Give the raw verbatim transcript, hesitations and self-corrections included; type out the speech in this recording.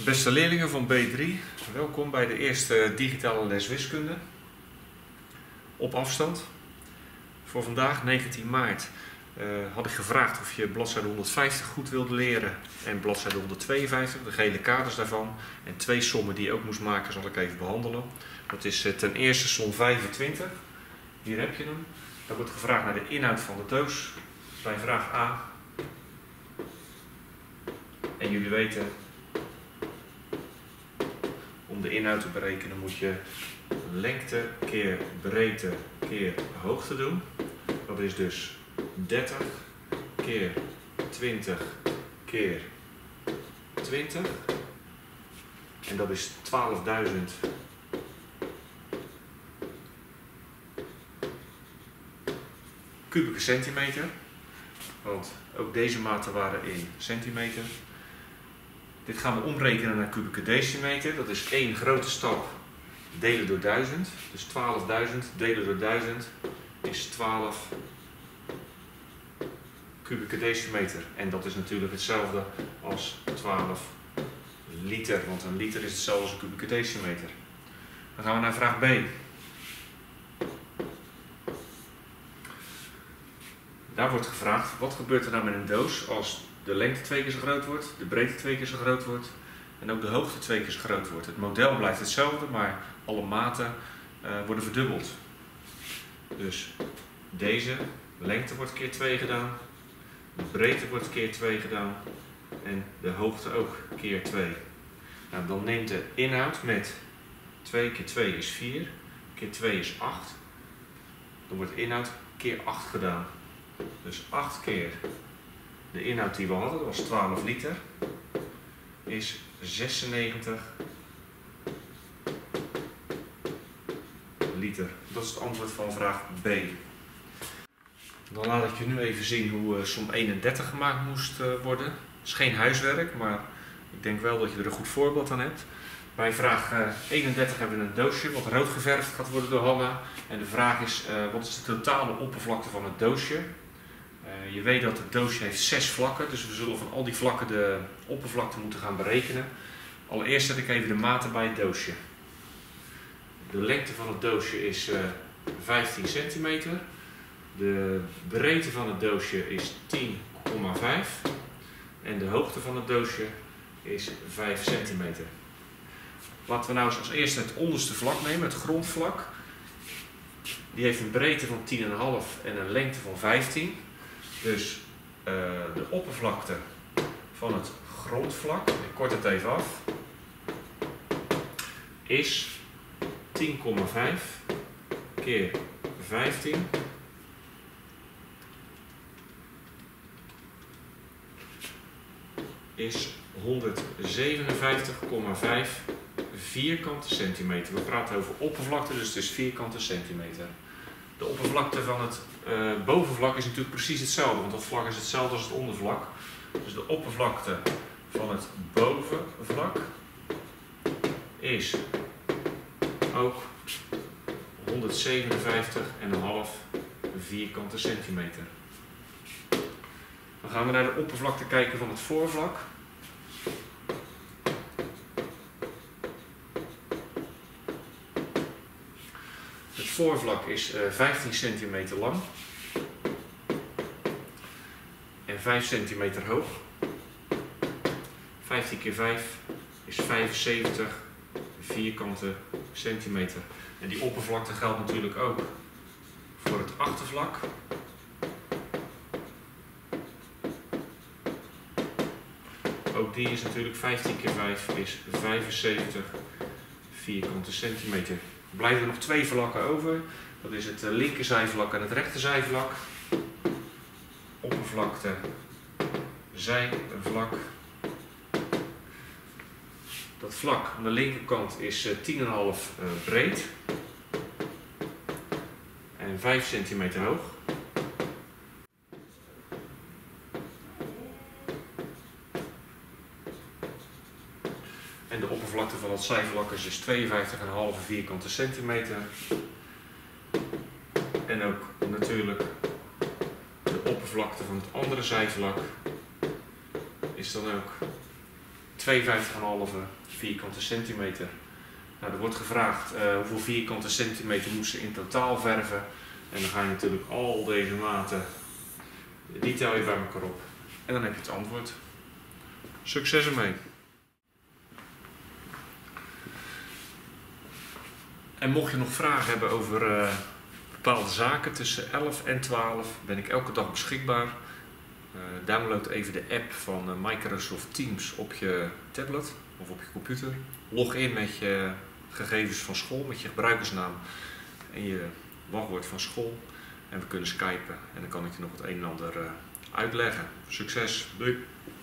Beste leerlingen van B drie, welkom bij de eerste digitale les wiskunde op afstand. Voor vandaag, negentien maart, uh, had ik gevraagd of je bladzijde honderdvijftig goed wilde leren en bladzijde honderdtweeënvijftig, de gele kaders daarvan. En twee sommen die je ook moest maken zal ik even behandelen. Dat is uh, ten eerste som vijfentwintig, hier heb je hem. Daar wordt gevraagd naar de inhoud van de doos bij vraag A. En jullie weten, om de inhoud te berekenen moet je lengte keer breedte keer hoogte doen. Dat is dus dertig keer twintig keer twintig. En dat is twaalfduizend kubieke centimeter. Want ook deze maten waren in centimeter. Dit gaan we omrekenen naar kubieke decimeter. Dat is één grote stap delen door duizend. Dus twaalfduizend delen door duizend is twaalf kubieke decimeter. En dat is natuurlijk hetzelfde als twaalf liter. Want een liter is hetzelfde als een kubieke decimeter. Dan gaan we naar vraag B. Daar wordt gevraagd, wat gebeurt er nou met een doos als de lengte twee keer zo groot wordt, de breedte twee keer zo groot wordt en ook de hoogte twee keer zo groot wordt. Het model blijft hetzelfde, maar alle maten uh, worden verdubbeld. Dus deze lengte wordt keer twee gedaan, de breedte wordt keer twee gedaan en de hoogte ook keer twee. Nou, dan neemt de inhoud met twee keer twee is vier, keer twee is acht. Dan wordt de inhoud keer acht gedaan. Dus acht keer de inhoud die we hadden, dat was twaalf liter, is zesennegentig liter. Dat is het antwoord van vraag B. Dan laat ik je nu even zien hoe uh, som eenendertig gemaakt moest uh, worden. Het is geen huiswerk, maar ik denk wel dat je er een goed voorbeeld aan hebt. Bij vraag uh, eenendertig hebben we een doosje wat rood geverfd gaat worden door Hanna. En de vraag is, uh, wat is de totale oppervlakte van het doosje? Uh, je weet dat het doosje heeft zes vlakken, dus we zullen van al die vlakken de oppervlakte moeten gaan berekenen. Allereerst zet ik even de maten bij het doosje. De lengte van het doosje is uh, vijftien centimeter. De breedte van het doosje is tien komma vijf. En de hoogte van het doosje is vijf centimeter. Laten we nou eens als eerste het onderste vlak nemen, het grondvlak. Die heeft een breedte van tien komma vijf en een lengte van vijftien. Dus uh, de oppervlakte van het grondvlak, ik kort het even af, is tien komma vijf keer vijftien is honderdzevenenvijftig komma vijf vierkante centimeter. We praten over oppervlakte, dus het is vierkante centimeter. De oppervlakte van het uh, bovenvlak is natuurlijk precies hetzelfde, want dat vlak is hetzelfde als het ondervlak. Dus de oppervlakte van het bovenvlak is ook honderdzevenenvijftig komma vijf vierkante centimeter. Dan gaan we naar de oppervlakte kijken van het voorvlak. Het voorvlak is uh, vijftien centimeter lang en vijf centimeter hoog. vijftien keer vijf is vijfenzeventig vierkante centimeter. En die oppervlakte geldt natuurlijk ook voor het achtervlak. Ook die is natuurlijk vijftien keer vijf is vijfenzeventig vierkante centimeter. Er blijven er nog twee vlakken over. Dat is het linkerzijvlak en het rechterzijvlak. Oppervlakte, zijvlak. Dat vlak aan de linkerkant is tien komma vijf breed en vijf centimeter hoog. En de oppervlakte van het zijvlak is dus tweeënvijftig komma vijf vierkante centimeter. En ook natuurlijk de oppervlakte van het andere zijvlak is dan ook tweeënvijftig komma vijf vierkante centimeter. Nou, er wordt gevraagd uh, hoeveel vierkante centimeter moest ze in totaal verven. En dan ga je natuurlijk al deze maten, die tel je bij elkaar op. En dan heb je het antwoord. Succes ermee! En mocht je nog vragen hebben over uh, bepaalde zaken, tussen elf en twaalf ben ik elke dag beschikbaar. Uh, download even de app van uh, Microsoft Teams op je tablet of op je computer. Log in met je gegevens van school, met je gebruikersnaam en je wachtwoord van school. En we kunnen skypen en dan kan ik je nog het een en ander uh, uitleggen. Succes! Doei!